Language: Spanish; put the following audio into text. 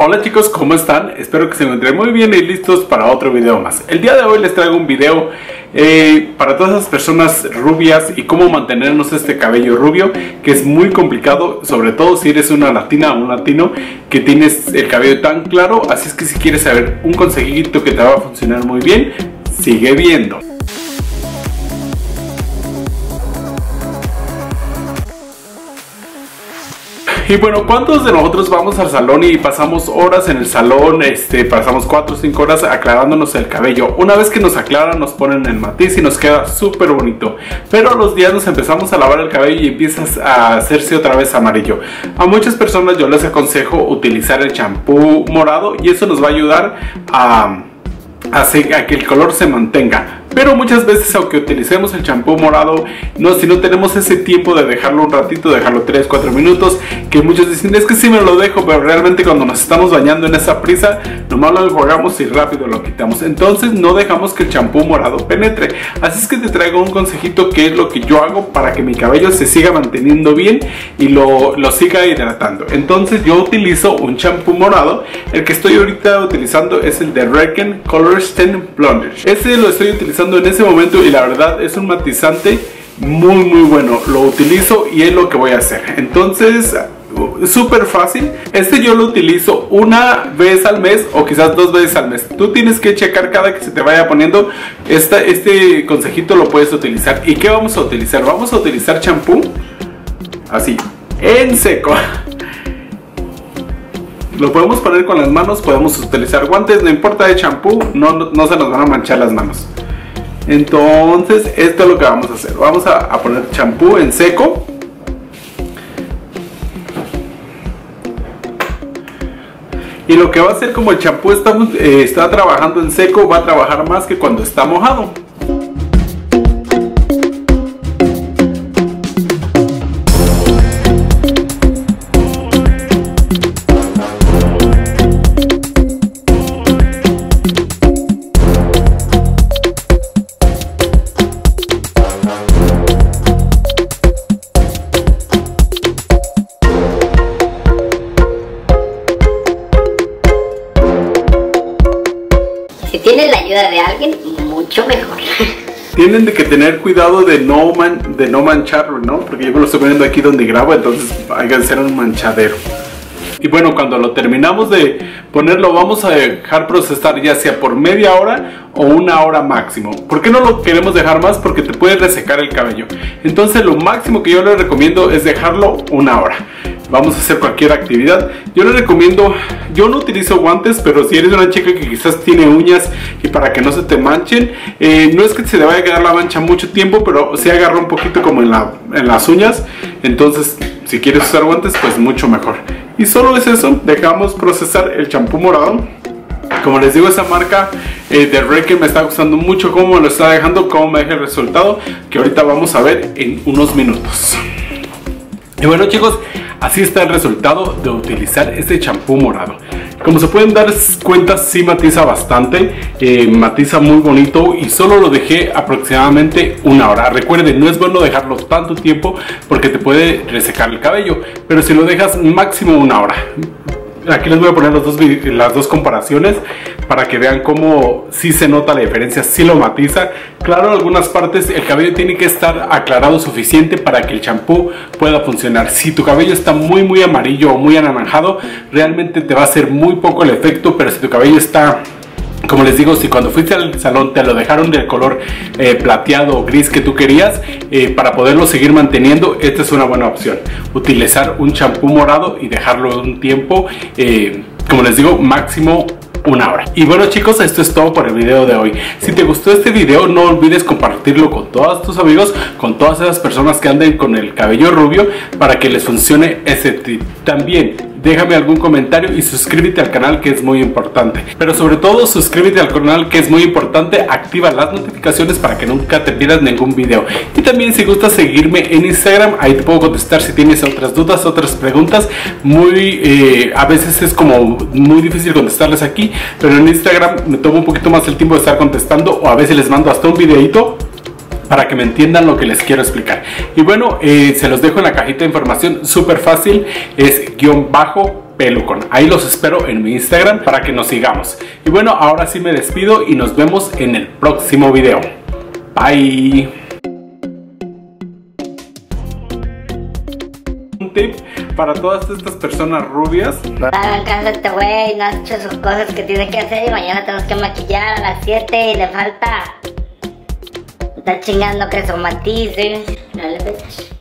Hola chicos, ¿cómo están? Espero que se encuentren muy bien y listos para otro video más. El día de hoy les traigo un video para todas las personas rubias y cómo mantenernos este cabello rubio, que es muy complicado, sobre todo si eres una latina o un latino que tienes el cabello tan claro. Así es que si quieres saber un consejito que te va a funcionar muy bien, sigue viendo. Y bueno, ¿cuántos de nosotros vamos al salón y pasamos horas en el salón? Pasamos 4 o 5 horas aclarándonos el cabello. Una vez que nos aclaran, nos ponen el matiz y nos queda súper bonito. Pero a los días nos empezamos a lavar el cabello y empiezas a hacerse otra vez amarillo. A muchas personas yo les aconsejo utilizar el champú morado y eso nos va a ayudar a que el color se mantenga. Pero muchas veces, aunque utilicemos el champú morado, si no tenemos ese tiempo de dejarlo un ratito, dejarlo 3-4 minutos, que muchos dicen, es que sí me lo dejo, pero realmente cuando nos estamos bañando en esa prisa, nomás lo enjuagamos y rápido lo quitamos. Entonces no dejamos que el champú morado penetre. Así es que te traigo un consejito que es lo que yo hago para que mi cabello se siga manteniendo bien y lo siga hidratando. Entonces yo utilizo un champú morado. El que estoy ahorita utilizando es el de Redken Color Stain Blonder. Ese lo estoy utilizando en ese momento y la verdad es un matizante muy bueno. Lo utilizo y es lo que voy a hacer. Entonces súper fácil. Yo lo utilizo una vez al mes o quizás 2 veces al mes. Tú tienes que checar cada que se te vaya poniendo. Este consejito lo puedes utilizar. ¿Y qué vamos a utilizar? Vamos a utilizar champú así en seco. Lo podemos poner con las manos, podemos utilizar guantes, no importa de champú, no se nos van a manchar las manos. Entonces esto es lo que vamos a hacer. Vamos a poner champú en seco. Y lo que va a hacer, como el champú está trabajando en seco, va a trabajar más que cuando está mojado. Si tienes la ayuda de alguien, mucho mejor. Tienen que tener cuidado de no mancharlo, ¿no? Porque yo me lo estoy poniendo aquí donde grabo, entonces hay que hacer un manchadero. Y bueno, cuando lo terminamos de ponerlo, vamos a dejar procesar ya sea por media hora o 1 hora máximo. ¿Por qué no lo queremos dejar más? Porque te puede resecar el cabello. Entonces lo máximo que yo les recomiendo es dejarlo 1 hora. Vamos a hacer cualquier actividad. Yo les recomiendo, yo no utilizo guantes, pero si eres una chica que quizás tiene uñas y para que no se te manchen, no es que se te vaya a quedar la mancha mucho tiempo, pero sí agarra un poquito como en las uñas. Entonces si quieres usar guantes, pues mucho mejor. Y solo es eso, dejamos procesar el champú morado. Como les digo, esa marca de Redken me está gustando mucho cómo me lo está dejando, cómo me deja el resultado, que ahorita vamos a ver en unos minutos. Y bueno chicos, así está el resultado de utilizar este champú morado. Como se pueden dar cuenta, sí matiza bastante, matiza muy bonito y solo lo dejé aproximadamente 1 hora. Recuerden, no es bueno dejarlo tanto tiempo porque te puede resecar el cabello, pero si lo dejas máximo 1 hora. Aquí les voy a poner las dos comparaciones para que vean cómo sí se nota la diferencia, sí lo matiza. Claro, en algunas partes el cabello tiene que estar aclarado suficiente para que el champú pueda funcionar. Si tu cabello está muy amarillo o muy anaranjado, realmente te va a hacer muy poco el efecto, pero si tu cabello está, como les digo, si cuando fuiste al salón te lo dejaron del color plateado o gris que tú querías, para poderlo seguir manteniendo, esta es una buena opción. Utilizar un champú morado y dejarlo un tiempo, como les digo, máximo 1 hora. Y bueno chicos, esto es todo por el video de hoy. Si te gustó este video, no olvides compartirlo con todos tus amigos, con todas esas personas que anden con el cabello rubio, para que les funcione ese tip. También déjame algún comentario y suscríbete al canal, que es muy importante. Pero sobre todo suscríbete al canal, que es muy importante. Activa las notificaciones para que nunca te pierdas ningún video. Y también si gustas seguirme en Instagram, ahí te puedo contestar si tienes otras dudas, otras preguntas. A veces es como muy difícil contestarles aquí, pero en Instagram me tomo un poquito más el tiempo de estar contestando, o a veces les mando hasta un videito para que me entiendan lo que les quiero explicar. Y bueno, se los dejo en la cajita de información, súper fácil, es _PERO Pelucon. Ahí los espero en mi Instagram para que nos sigamos. Y bueno, ahora sí me despido y nos vemos en el próximo video. Bye. Un tip para todas estas personas rubias. Hagan caso a este güey, no ha hecho sus cosas que tiene que hacer y mañana tenemos que maquillar a las 7 y le falta. Está chingando que son matices. No le ves.